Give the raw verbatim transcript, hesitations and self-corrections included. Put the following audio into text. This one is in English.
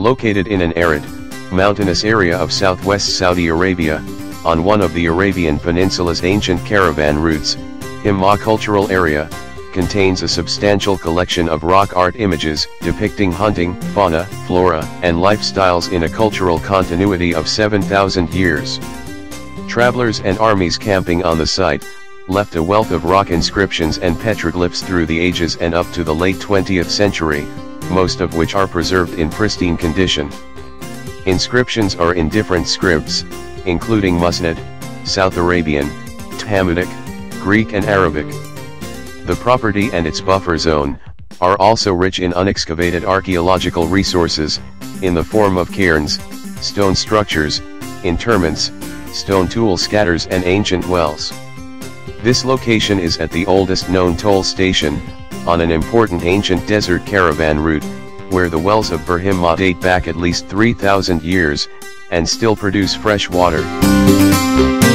Located in an arid, mountainous area of southwest Saudi Arabia, on one of the Arabian Peninsula's ancient caravan routes, Ḥimā Cultural Area contains a substantial collection of rock art images depicting hunting, fauna, flora, and lifestyles in a cultural continuity of seven thousand years. Travelers and armies camping on the site left a wealth of rock inscriptions and petroglyphs through the ages and up to the late twentieth century, most of which are preserved in pristine condition. Inscriptions are in different scripts, including Musnad, South Arabian, Talmudic, Greek and Arabic. The property and its buffer zone are also rich in unexcavated archaeological resources, in the form of cairns, stone structures, interments, stone tool scatters and ancient wells. This location is at the oldest known toll station, on an important ancient desert caravan route, where the wells of Ḥimā date back at least three thousand years, and still produce fresh water.